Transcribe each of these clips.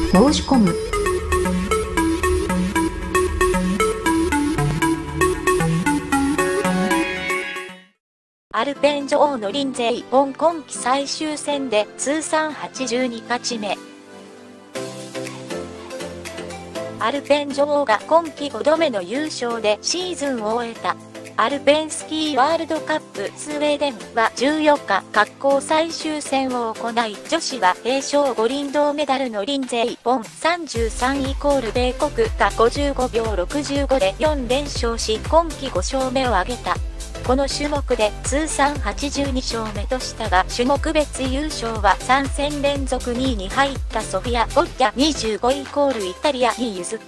申し込む。 アルペン女王のリンゼイ・ボン今季最終戦で通算82勝ち目。アルペン女王が今季5度目の優勝でシーズンを終えた。アルペンスキーワールドカップスウェーデンは14日、滑降最終戦を行い、女子は平昌五輪銅メダルのリンゼイ・ボン33米国が55秒65で4連勝し、今季5勝目を挙げた。この種目で通算82勝目としたが、種目別優勝は3戦連続2位に入ったソフィア・ボッリャ25イタリアに譲った。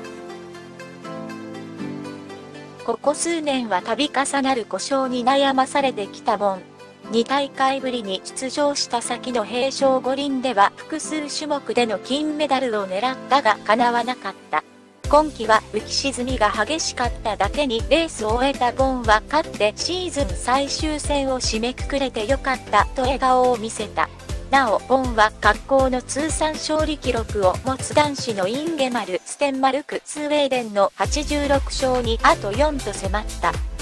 ここ数年は度重なる故障に悩まされてきたボン。2大会ぶりに出場した先の平昌五輪では複数種目での金メダルを狙ったが叶わなかった。今季は浮き沈みが激しかっただけにレースを終えたボンは勝ってシーズン最終戦を締めくくれてよかったと笑顔を見せた。なお、ボンは滑降の通算勝利記録を持つ男子のインゲマル・ステンマルク・スウェーデンの86勝にあと4と迫った。